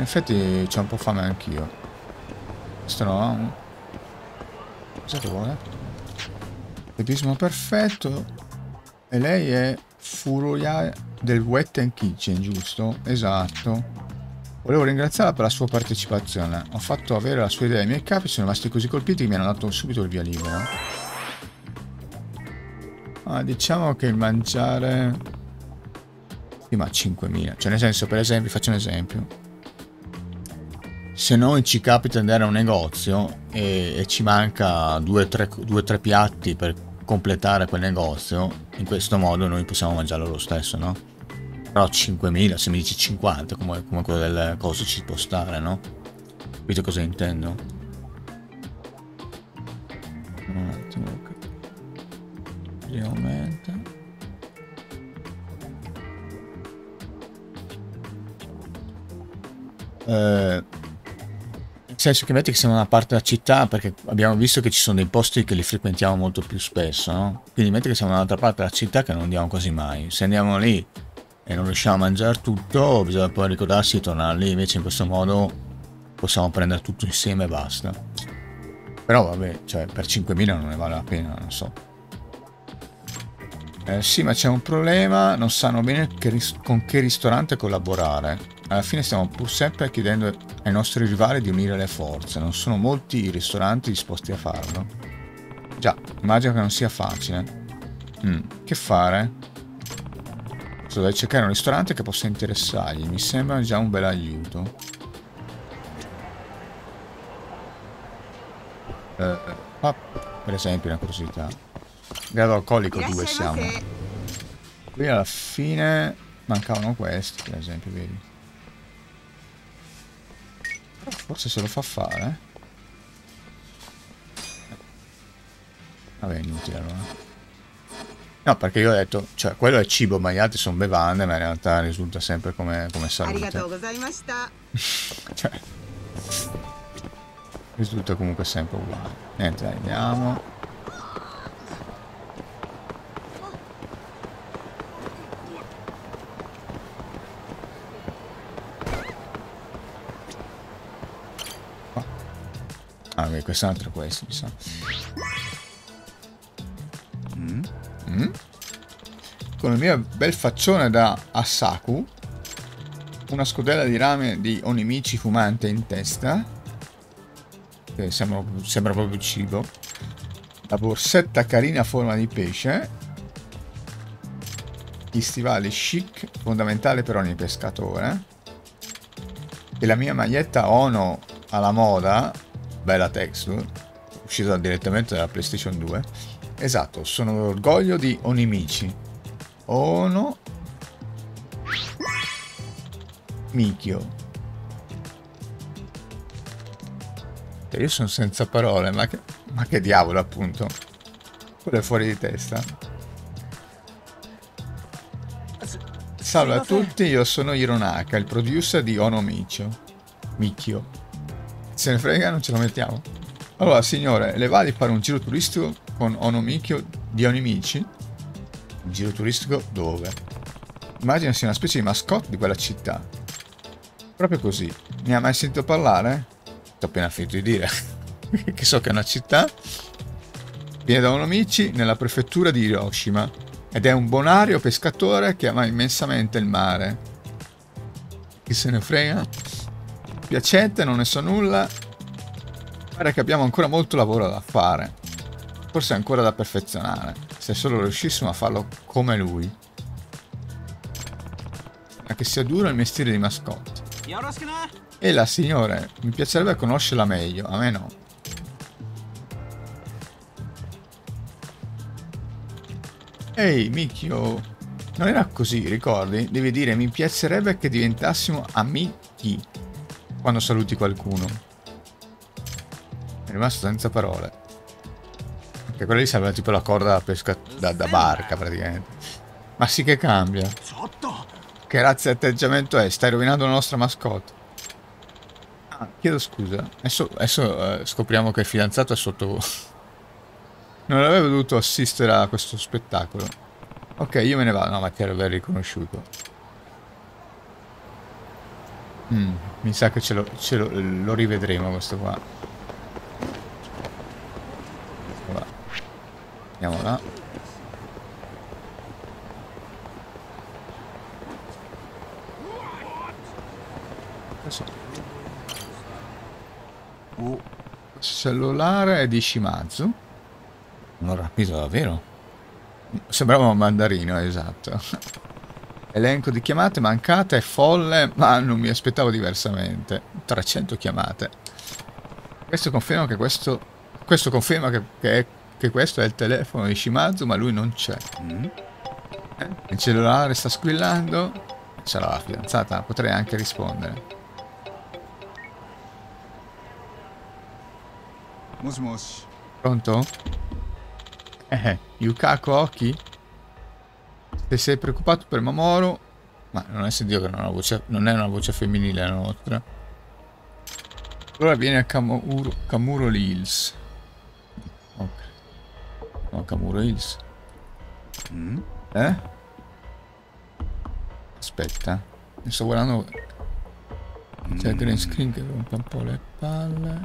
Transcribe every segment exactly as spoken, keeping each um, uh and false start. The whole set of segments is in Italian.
effetti c'ho un po' fame anch'io. Questo no. Cosa che vuole? Tempismo perfetto. E lei è Furia del Wet and Kitchen, giusto? Esatto. Volevo ringraziarla per la sua partecipazione. Ho fatto avere la sua idea ai miei capi, sono rimasti così colpiti che mi hanno dato subito il via libera. Ah, diciamo che il mangiare... Sì, ma cinquemila. Cioè, nel senso, per esempio, faccio un esempio. Se noi ci capita di andare a un negozio e, e ci manca due o tre piatti per completare quel negozio, in questo modo noi possiamo mangiarlo lo stesso, no? Però cinquemila, se mi dici cinquanta, come, come quello delle cose ci può stare, no? Capite cosa intendo? Un attimo. Aumenta. Eh, nel senso che metti che siamo in una parte della città, perché abbiamo visto che ci sono dei posti che li frequentiamo molto più spesso, no? Quindi metti che siamo in un'altra parte della città che non andiamo quasi mai. Se andiamo lì e non riusciamo a mangiare tutto, bisogna poi ricordarsi di tornare lì. Invece in questo modo possiamo prendere tutto insieme e basta. Però vabbè, cioè per cinquemila non ne vale la pena, non so. Eh, sì, ma c'è un problema, non sanno bene che con che ristorante collaborare. Alla fine stiamo pur sempre chiedendo ai nostri rivali di unire le forze. Non sono molti i ristoranti disposti a farlo. Già, immagino che non sia facile. Mm, che fare? Dovrei cercare un ristorante che possa interessargli. Mi sembra già un bel aiuto. Eh, ah, per esempio, una curiosità. Grado alcolico due siamo. Qui alla fine mancavano questi, per esempio, vedi. Forse se lo fa fare. Vabbè, inutile allora. No, perché io ho detto, cioè, quello è cibo, ma gli altri sono bevande, ma in realtà risulta sempre come, come salute. Cioè, risulta comunque sempre uguale. Niente, dai, andiamo. Ah, beh, questo è un altro questo, mi sa. Mm. Mm. Con il mio bel faccione da Asaku, una scodella di rame di onimici fumante in testa, che sembra, sembra proprio cibo, la borsetta carina a forma di pesce, gli stivali chic, fondamentale per ogni pescatore, e la mia maglietta Ono alla moda, bella texture, uscita direttamente dalla PlayStation due. Esatto, sono l'orgoglio di Onimichi. Ono Mikio. E io sono senza parole, ma che, ma che diavolo, appunto. Quello è fuori di testa. Salve a tutti, io sono Hironaka, il producer di Ono Michio. Mikio. Se ne frega, non ce lo mettiamo. Allora, signore, le va di fare un giro turistico con Ono Mikio di Onimichi? Un giro turistico dove? Immagino sia una specie di mascotte di quella città. Proprio così. Ne ha mai sentito parlare? T'ho appena finito di dire. Che so che è una città. Viene da Onomichi nella prefettura di Hiroshima. Ed è un bonario pescatore che ama immensamente il mare. Chi se ne frega? Piacente, non ne so nulla. Pare che abbiamo ancora molto lavoro da fare. Forse ancora da perfezionare. Se solo riuscissimo a farlo come lui. Ma che sia duro il mestiere di mascotte. E la signore, mi piacerebbe conoscerla meglio, a me no. Ehi, Mikio, non era così, ricordi? Devi dire, mi piacerebbe che diventassimo amici quando saluti qualcuno. È rimasto senza parole. Perché quella lì serve tipo la corda da pesca da, da barca, praticamente. Ma sì che cambia. Che razza di atteggiamento è? Stai rovinando la nostra mascotte. Ah, chiedo scusa. Adesso, adesso eh, scopriamo che il fidanzato è sotto... Non avevo dovuto assistere a questo spettacolo. Ok, io me ne vado. No, ma ti avrei riconosciuto. Mm, mi sa che ce lo, ce lo, lo rivedremo questo qua. Vabbè. Andiamo là. Così. Uh, cellulare è di Shimazu. Non rapido davvero. Sembrava un mandarino, esatto. Elenco di chiamate mancate è folle, ma non mi aspettavo diversamente. trecento chiamate. Questo conferma che questo... Questo conferma che, che, è, che questo è il telefono di Shimazu, ma lui non c'è. Mm? Eh? Il cellulare sta squillando. Sarà la fidanzata, potrei anche rispondere. Pronto? Eh, Yukako Oki? Se sei preoccupato per Mamoru... Ma non è sentito che non, ha voce, non è una voce femminile la nostra. Allora vieni a Kamuro, Kamuro Hills. Ok. No, Kamuro Hills. Mm? Eh? Aspetta. Mi sto guardando... C'è il green screen che rompe un po' le palle.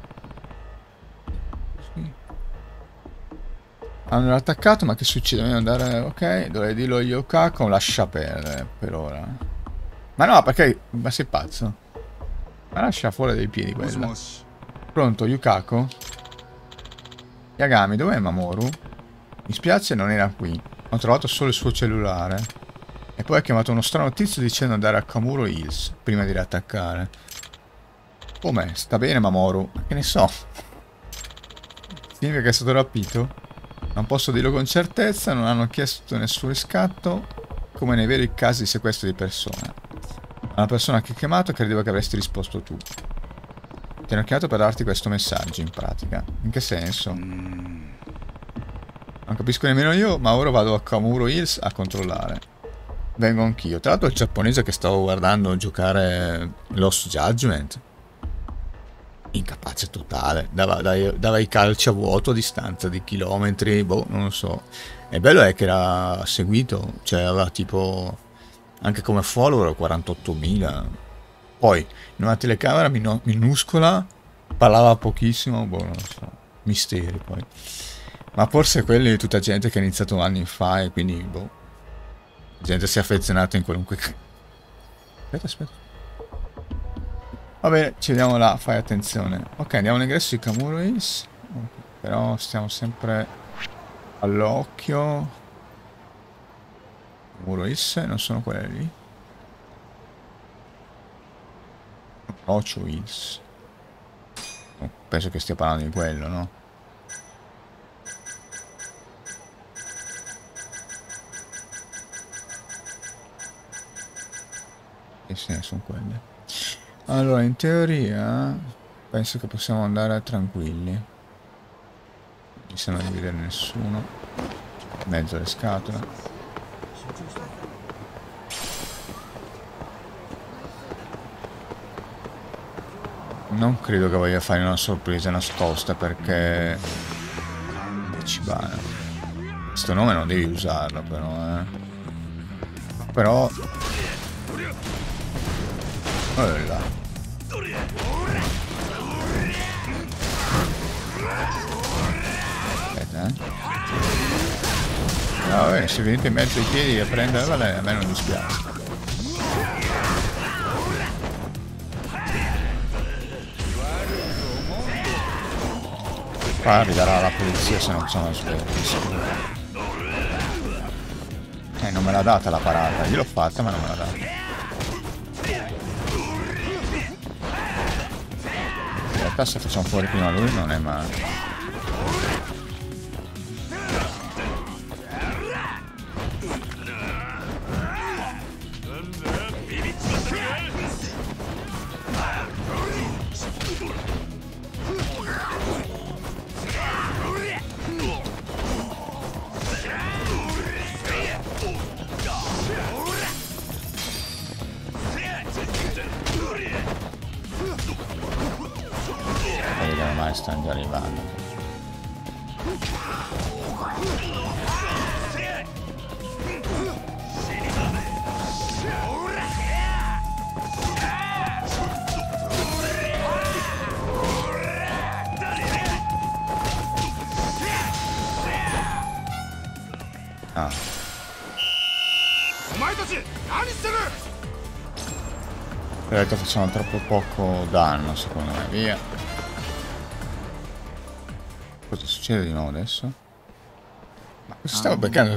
Sì. Hanno attaccato, ma che succede? Devo andare... Ok, dovrei dirlo io Kako, lascia perdere per ora. Ma no, perché... Ma sei pazzo? Ma lascia fuori dai piedi quella. Pronto, Yukako? Yagami, dov'è Mamoru? Mi spiace, non era qui. Ho trovato solo il suo cellulare. E poi ha chiamato uno strano tizio dicendo andare a Kamuro Hills prima di riattaccare. Come? Sta bene Mamoru? Ma che ne so? Significa che è stato rapito? Non posso dirlo con certezza, non hanno chiesto nessun riscatto, come nei veri casi di sequestro di persona. Una persona che ha chiamato credeva che avresti risposto tu. Ti hanno chiamato per darti questo messaggio, in pratica. In che senso? Non capisco nemmeno io, ma ora vado a Kamuro Hills a controllare. Vengo anch'io. Tra l'altro il giapponese che stavo guardando giocare Lost Judgment, incapace totale, dava, dava, dava i calci a vuoto a distanza di chilometri, boh, non lo so. E bello è che era seguito, cioè aveva tipo, anche come follower, quarantottomila. Poi, in una telecamera mino, minuscola, parlava pochissimo, boh, non lo so, misteri poi. Ma forse quelli è tutta gente che ha iniziato anni fa e quindi, boh, la gente si è affezionata in qualunque... Aspetta, aspetta. Va bene, ci vediamo là, fai attenzione. Ok, andiamo all'ingresso di Kamuro Hills. Okay, però stiamo sempre all'occhio. Kamuro Hills, non sono quelle lì. Ocho Hills. Oh, penso che stia parlando di quello, no? E sì, sono quelle. Allora, in teoria penso che possiamo andare tranquilli. Non mi sembra di vedere nessuno. In mezzo alle scatole. Non credo che voglia fare una sorpresa nascosta perché... Ichibana. Questo nome non devi usarlo però, eh. Però... Oh là. Aspetta, eh. No, vabbè, se venite in mezzo ai piedi a prenderla, a me non dispiace. Qua arriverà la polizia se non sono sveglio. Eh, non me l'ha data la parata. Io l'ho fatta, ma non me l'ha data. In realtà se facciamo fuori prima lui non è male. Stanno già arrivando. Ah. Ho detto facciamo troppo poco danno, secondo me. Via. Cosa succede di nuovo adesso? Ma cosa stavo beccando?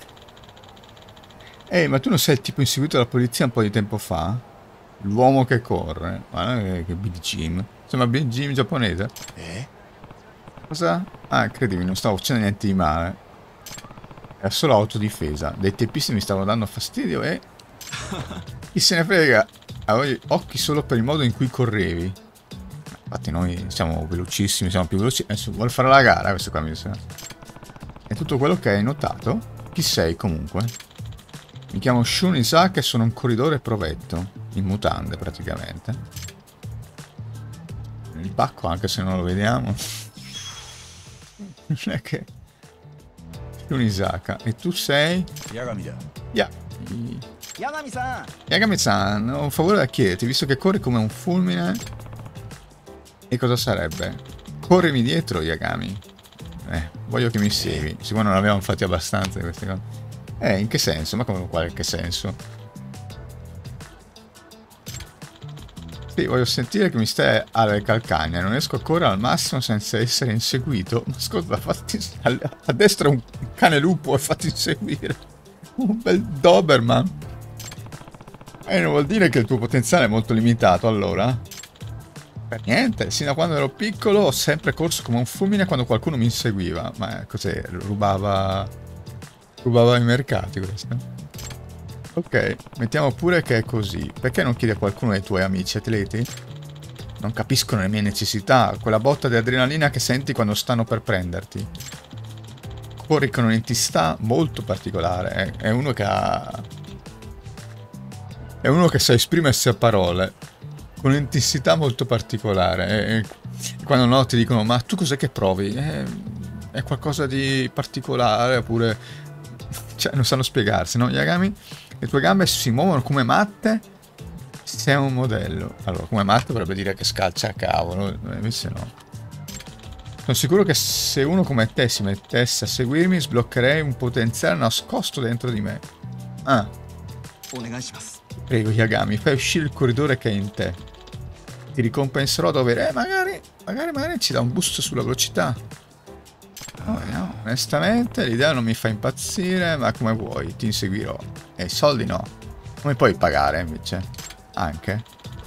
Ehi, ma tu non sei il tipo inseguito dalla polizia un po' di tempo fa? L'uomo che corre. Guarda che, che Big Jim. Sembra Big Jim giapponese. Eh? Cosa? Ah, incredibile, non stavo facendo niente di male. Era solo autodifesa. Dei teppisti mi stavano dando fastidio e... Chi se ne frega? Avevi occhi solo per il modo in cui correvi. Infatti noi siamo velocissimi, siamo più veloci. Adesso vuole fare la gara questo qua mi sa. È tutto quello che hai notato? Chi sei comunque? Mi chiamo Shun Isaka e sono un corridore provetto. In mutande praticamente. Il pacco anche se non lo vediamo. Non è che... Shun Isaka. E tu sei? Yagami. Ya. Yagami-san. Yagami-san, ho un favore da chiederti, visto che corri come un fulmine. E cosa sarebbe? Corrimi dietro, Yagami. Eh, voglio che mi segui. Sicuro non abbiamo fatti abbastanza di queste cose. Eh, in che senso? Ma come qualche senso? Sì, voglio sentire che mi stai alle calcagna. Non riesco a correre al massimo senza essere inseguito. Ma scusa, fatti... a destra un cane lupo e fatti inseguire. Un bel Doberman. E non vuol dire che il tuo potenziale è molto limitato, allora? Per niente, sino a quando ero piccolo ho sempre corso come un fulmine quando qualcuno mi inseguiva. Ma cos'è? Rubava... Rubava i mercati questo? Ok, mettiamo pure che è così. Perché non chiedi a qualcuno dei tuoi amici atleti? Non capiscono le mie necessità, quella botta di adrenalina che senti quando stanno per prenderti. Corri con un'entità molto particolare, è uno che ha... È uno che sa esprimersi a parole, con un'intensità molto particolare. E quando no ti dicono, ma tu cos'è che provi? È, è qualcosa di particolare, oppure... Cioè, non sanno spiegarsi, no? Yagami, le tue gambe si muovono come matte, sei un modello. Allora, come matte dovrebbe dire che scalcia a cavolo, invece no. Sono sicuro che se uno come te si mettesse a seguirmi, sbloccherei un potenziale nascosto dentro di me. Ah. Prego, Yagami, fai uscire il corridore che è in te. Ti ricompenserò dove... Eh, magari, magari, magari ci dà un boost sulla velocità. No, no, onestamente l'idea non mi fa impazzire, ma come vuoi, ti inseguirò. E i soldi no. Come puoi pagare, invece? Anche?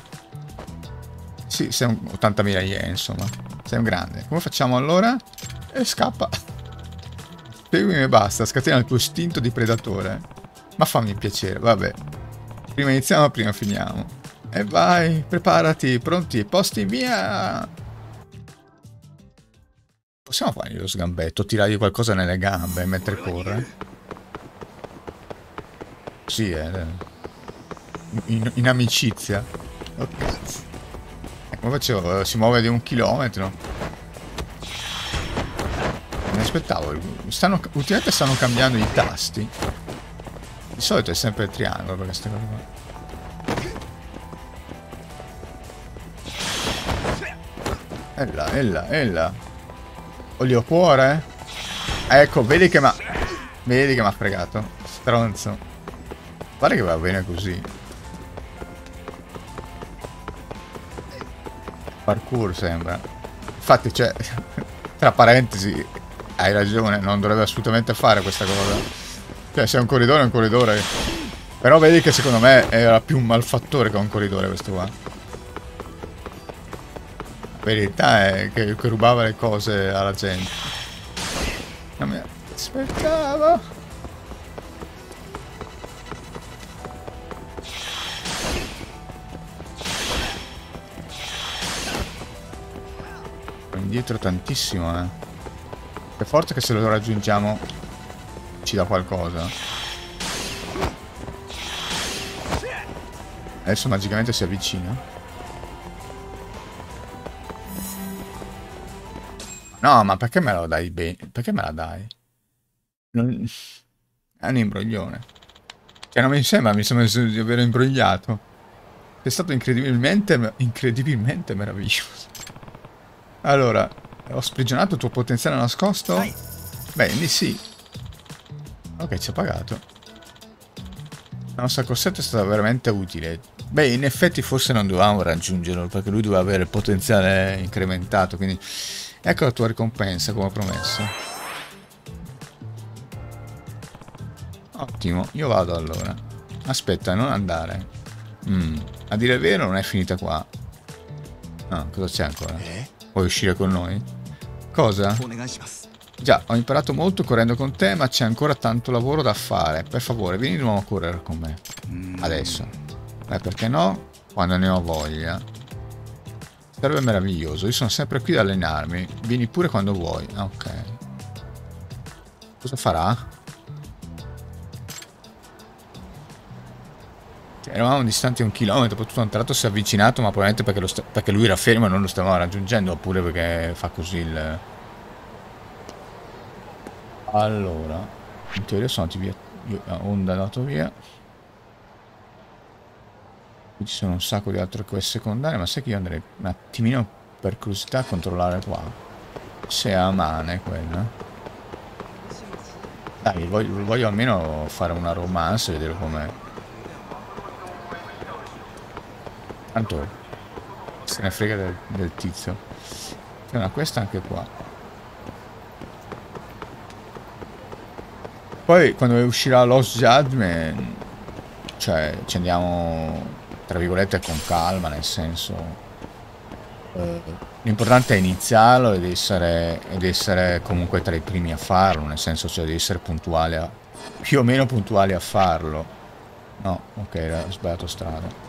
Sì, sei un ottantamila yen, insomma. Sei un grande. Come facciamo allora? E scappa. Seguimi e basta, scatena il tuo istinto di predatore. Ma fammi piacere, vabbè. Prima iniziamo, prima finiamo. E vai, preparati, pronti, posti via. Possiamo fargli lo sgambetto, tirargli qualcosa nelle gambe mentre corre? Sì, eh. In, in amicizia. Oh cazzo. E come facevo? Si muove di un chilometro. Non mi aspettavo. Stanno, ultimamente stanno cambiando i tasti. Di solito è sempre il triangolo per queste cose qua. E là, e là, e là. Olio cuore? Ecco, vedi che m'ha... Vedi che m'ha fregato. Stronzo. Guarda che va bene così. Parkour sembra. Infatti, cioè... Tra parentesi, hai ragione, non dovrebbe assolutamente fare questa cosa. Cioè, se è un corridore è un corridore. Però vedi che secondo me era più un malfattore che un corridore questo qua. La verità è che, che rubava le cose alla gente. Non mi aspettavo. Indietro tantissimo, eh. Per forza che se lo raggiungiamo ci dà qualcosa. Adesso magicamente si avvicina. No, ma perché me lo dai bene? Perché me la dai? Non... È un imbroglione. Cioè, non mi sembra, mi sembra di aver imbrogliato. È stato incredibilmente, incredibilmente meraviglioso. Allora, ho sprigionato il tuo potenziale nascosto? Beh, di sì. Ok, ci ha pagato. La nostra corsetta è stata veramente utile. Beh, in effetti forse non dovevamo raggiungerlo, perché lui doveva avere il potenziale incrementato, quindi ecco la tua ricompensa come promesso. Ottimo, io vado allora. Aspetta, non andare. Mm. A dire il vero non è finita qua. No, cosa c'è ancora? Vuoi uscire con noi? Cosa? Già, ho imparato molto correndo con te, ma c'è ancora tanto lavoro da fare. Per favore, vieni di nuovo a correre con me. Adesso. Beh, perché no? Quando ne ho voglia. Sarebbe meraviglioso. Io sono sempre qui ad allenarmi. Vieni pure quando vuoi. Ok. Cosa farà? Eravamo distanti un chilometro, poi tutto un tratto si è avvicinato, ma probabilmente perché, lo perché lui era fermo e non lo stavamo raggiungendo, oppure perché fa così il... Allora, in teoria sono andati via, io, onda andato via. Qui ci sono un sacco di altre quest secondarie, ma sai che io andrei un attimino per curiosità a controllare qua. Se è a mane quella. Dai, voglio, voglio almeno fare una romance e vedere com'è. Tanto se ne frega del, del tizio. C'è una questa anche qua. Poi quando uscirà Lost Judgment, cioè ci andiamo tra virgolette con calma, nel senso eh, l'importante è iniziarlo ed essere, ed essere comunque tra i primi a farlo, nel senso cioè di essere puntuali a, più o meno puntuali a farlo. No, ok, ho sbagliato strada.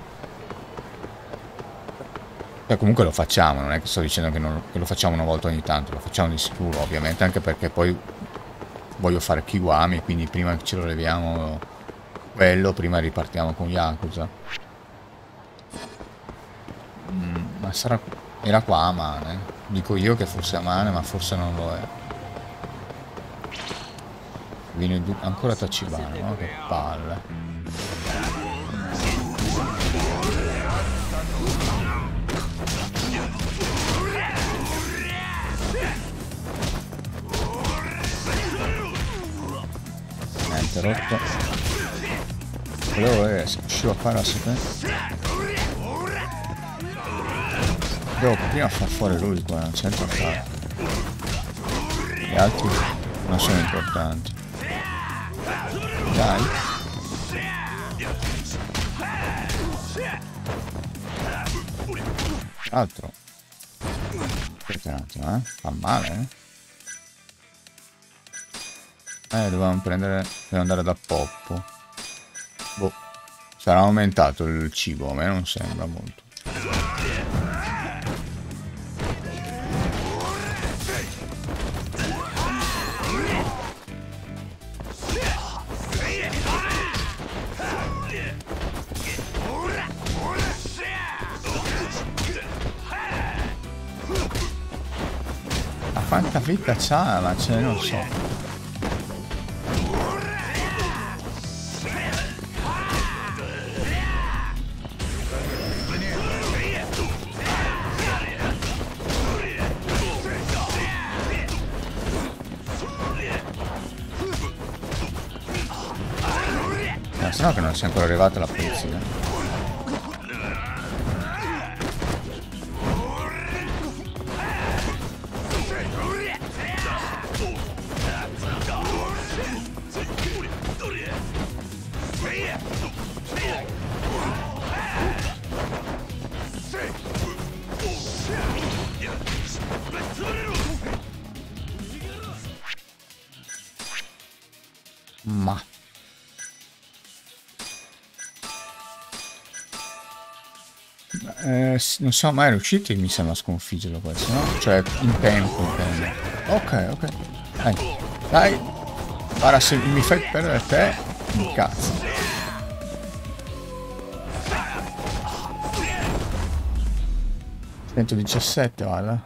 Cioè, comunque lo facciamo, non è che sto dicendo che, non, che lo facciamo una volta ogni tanto, lo facciamo di sicuro ovviamente, anche perché poi voglio fare Kiwami, quindi prima che ce lo leviamo quello, prima ripartiamo con Yakuza. Mm, ma sarà... era qua a Mane, dico io che fosse a Mane, ma forse non lo è. Viene ancora Tachibana, no? Che palle. Rotto. Volevo vedere se riuscivo a fare la sequenza. Devo prima far fuori lui qua, non c'è niente da fare. Gli altri non sono importanti. Dai. Altro. Aspetta un attimo, eh. Fa male, eh. Eh, dovevamo prendere... Devo andare da Poppo. Boh. Sarà aumentato il cibo, a me non sembra molto. Ma quanta vita c'ha? Ma ce ne non so. No, che non sia ancora arrivata la polizia. Ma Eh, non siamo mai riusciti, mi sembra, a sconfiggerlo questo, no? Cioè, in tempo, intendo. Ok, ok. Dai, dai. Ora se mi fai perdere te, mi cazzo. centodiciassette, guarda.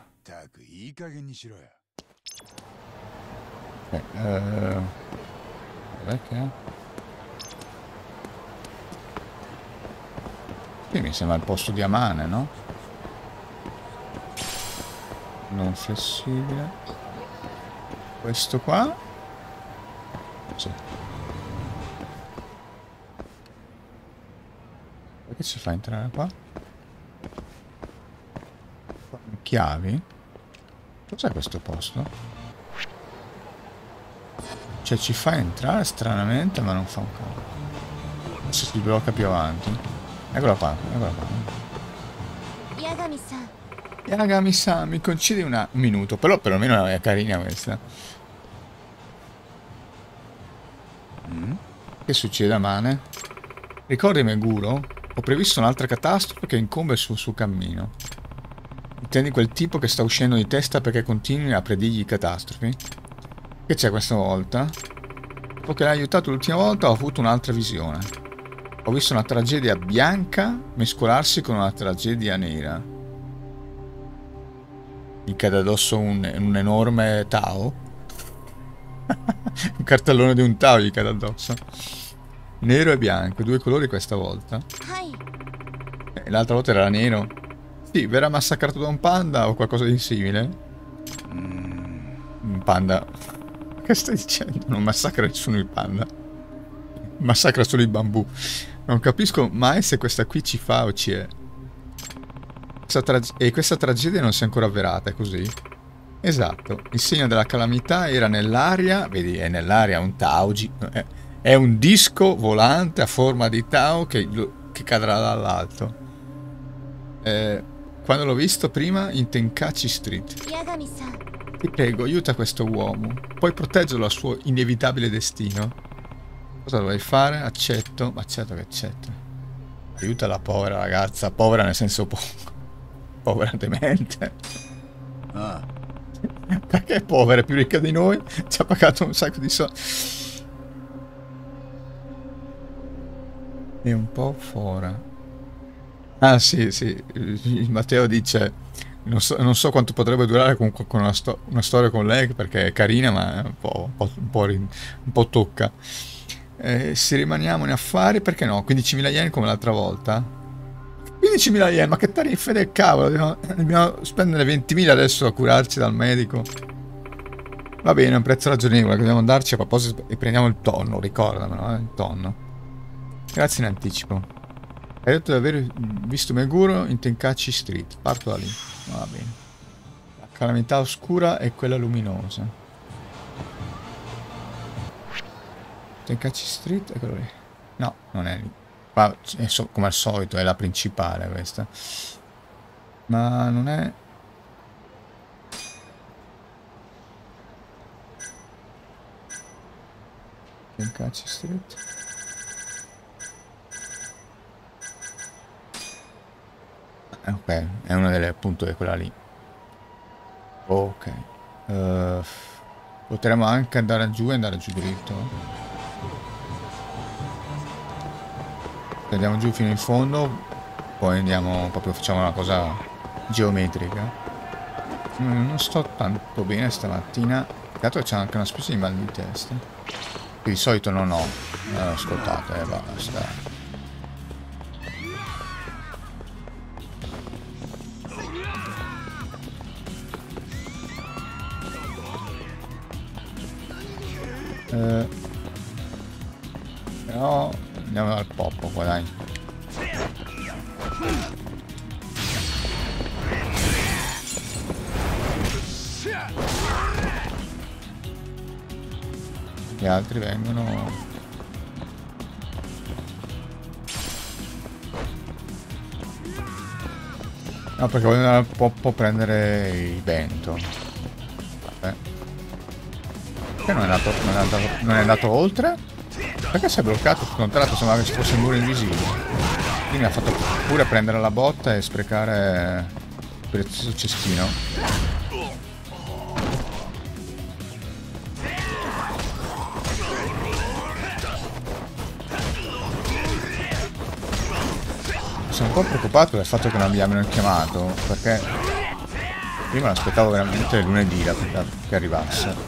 Ok, eh... dov'è che è? Qui mi sembra il posto di Amane, no? Non flessibile. Questo qua. Sì. Perché ci fa entrare qua? Chiavi? Cos'è questo posto? Cioè ci fa entrare stranamente ma non fa un cavolo. Se si blocca più avanti. Eccola qua, eccola qua. Yagami-san. Yagami-san, mi concedi una... un minuto, però perlomeno è carina questa. Mm. Che succede, Mane? Ricordi Meguro? Ho previsto un'altra catastrofe che incombe sul suo cammino. Intendi quel tipo che sta uscendo di testa perché continui a predirgli catastrofi? Che c'è questa volta? Dopo che l'hai aiutato l'ultima volta ho avuto un'altra visione. Ho visto una tragedia bianca mescolarsi con una tragedia nera. Mi cade addosso un, un enorme Tao. Un cartellone di un Tao gli cade addosso. Nero e bianco, due colori questa volta. E l'altra volta era nero. Sì, verrà massacrato da un panda o qualcosa di simile? Un panda... Che stai dicendo? Non massacra nessuno il panda. Massacra solo i bambù. Non capisco mai se questa qui ci fa o ci è. Questa e questa tragedia non si è ancora avverata, è così? Esatto. Il segno della calamità era nell'aria. Vedi, è nell'aria un Tao. È un disco volante a forma di Tao che, che cadrà dall'alto. Eh, quando l'ho visto prima in Tenkaichi Street. Yagami-san. Ti prego, aiuta questo uomo. Puoi proteggerlo dal suo inevitabile destino. Cosa dovrei fare? Accetto. Ma certo che accetto. Aiuta la povera ragazza. Povera nel senso po povera demente. Ah. Perché è povera? È più ricca di noi? Ci ha pagato un sacco di soldi. È un po' fora. Ah sì, sì. Il Matteo dice... Non so, non so quanto potrebbe durare con, con una, sto una storia con lei, perché è carina, ma è un po', un po', un po', un po' tocca. Eh, se rimaniamo in affari, perché no? quindicimila yen come l'altra volta? quindicimila yen, ma che tariffe del cavolo! Dobbiamo, dobbiamo spendere ventimila adesso a curarci dal medico. Va bene, è un prezzo ragionevole, dobbiamo andarci a proposito e prendiamo il tonno, ricordamelo, eh, il tonno. Grazie in anticipo. Hai detto di aver visto Meguro in Tenkaichi Street. Parto da lì. Va bene. La calamità oscura e quella luminosa. Tenkaichi Street è quello lì. No, non è lì. Qua, è so, come al solito, è la principale questa. Ma non è... Tenkaichi Street. Ok, è una delle appunto è quella lì. Ok. Uh, potremmo anche andare giù e andare giù dritto. Andiamo giù fino in fondo. Poi andiamo proprio, facciamo una cosa geometrica. Non sto tanto bene stamattina. Dato che c'è anche una specie di mal di testa. Che di solito non ho. Eh, ascoltate, eh, basta. Eh, però andiamo dal poppo qua, dai. Gli altri vengono. No, perché voglio andare al poppo a prendere il vento. Vabbè. Perché non è andato, non è andato, non è andato oltre? Perché si è bloccato? Contratto, sembrava che ci fosse un muro invisibile. Quindi mi ha fatto pure prendere la botta e sprecare il prezioso cestino. Sono un po' preoccupato del fatto che non abbiano chiamato, perché prima l'aspettavo veramente lunedì che arrivasse.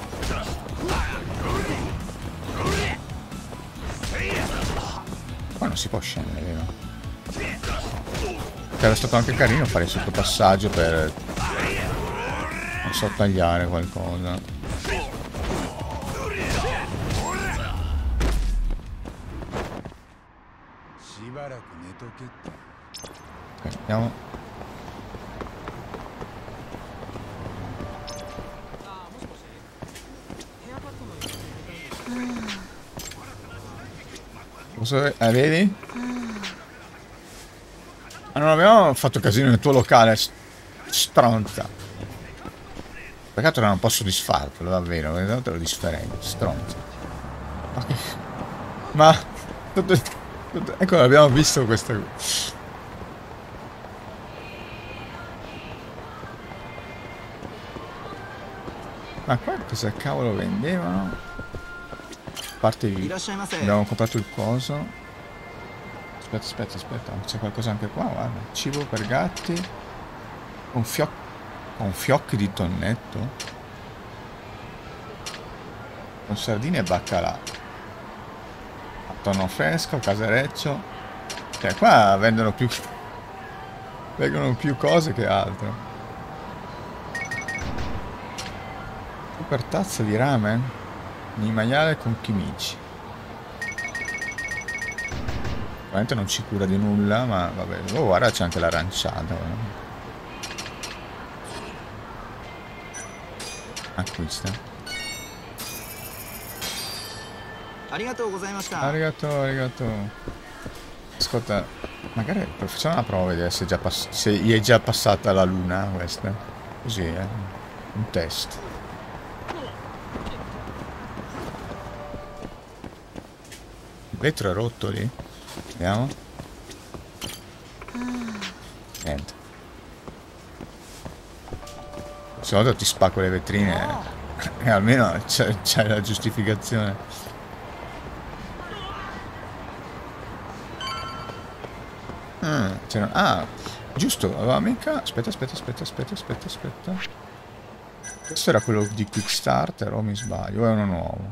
Qua non si può scendere, vero? Sarebbe stato anche carino fare il sottopassaggio per, non so, tagliare qualcosa. Ok, andiamo. Posso... Eh, vedi? Ma non abbiamo fatto casino nel tuo locale, stronza. Peccato che non posso disfartelo, davvero, perché te lo disferei, stronza. Okay. Ma... Tutto, tutto, ecco, abbiamo visto questa... Ma qua cosa cavolo vendevano? A parte lì, abbiamo comprato il coso. Aspetta, aspetta, aspetta, c'è qualcosa anche qua, guarda. Cibo per gatti. Un fiocco. Con fiocchi di tonnetto. Con sardine e baccalà. Tonno fresco, casereccio. Cioè qua vendono più. Vengono più cose che altro. Super tazza di ramen. Di maiale con kimichi. Ovviamente non ci cura di nulla, ma vabbè. Oh, guarda, c'è anche l'aranciata. Eh. Acquista. Arigato gozaimashita. Arigato, arigato. Ascolta, magari facciamo una prova di vedere se, già pass se gli è già passata la luna questa. Così, eh. Un test. Il vetro è rotto lì. Vediamo. Niente. Se no ti spacco le vetrine e almeno c'è la giustificazione. Ah, ah, giusto, aveva mica... Aspetta, aspetta, aspetta, aspetta, aspetta, aspetta. Questo era quello di Quickstarter o mi sbaglio? O è uno nuovo?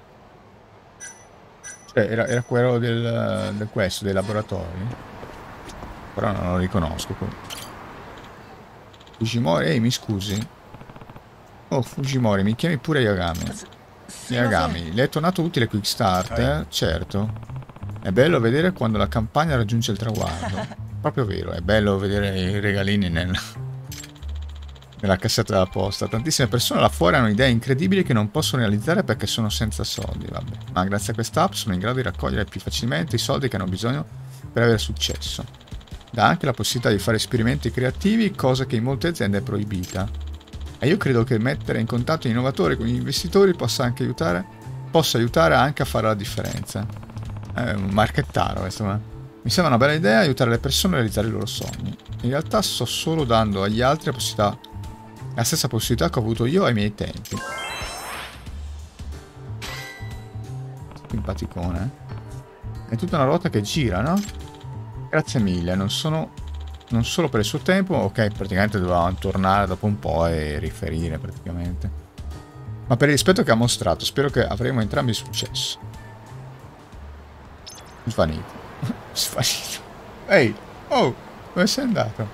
Cioè, era, era quello del, del questo, dei laboratori. Però non lo riconosco. Fujimori, ehi, mi scusi. Oh, Fujimori, mi chiami pure Yagami. Yagami, le è tornato utile Quickstarter? Certo. È bello vedere quando la campagna raggiunge il traguardo. Proprio vero, è bello vedere i regalini nel... nella cassetta della posta. Tantissime persone là fuori hanno idee incredibili che non possono realizzare perché sono senza soldi, vabbè. Ma grazie a quest'app sono in grado di raccogliere più facilmente i soldi che hanno bisogno per avere successo. Dà anche la possibilità di fare esperimenti creativi, cosa che in molte aziende è proibita. E io credo che mettere in contatto gli innovatori con gli investitori possa anche aiutare, possa aiutare anche a fare la differenza. È un marchettaro questo, ma... Mi sembra una bella idea aiutare le persone a realizzare i loro sogni. In realtà sto solo dando agli altri la possibilità, la stessa possibilità che ho avuto io ai miei tempi. Simpaticone. È tutta una ruota che gira, no? Grazie mille, non sono... Non solo per il suo tempo, ok, praticamente dovevamo tornare dopo un po' e riferire praticamente. Ma per il rispetto che ha mostrato, spero che avremo entrambi successo. Svanito. Svanito. Ehi, oh, dove sei andato?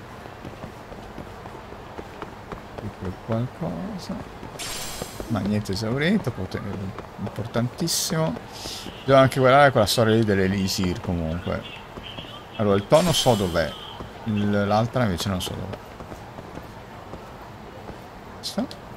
Qui qualcosa. Ma niente esaurito, importantissimo. Devo anche guardare quella storia lì dell'Elisir comunque. Allora, il tono so dov'è. L'altra invece non so dove. Sto?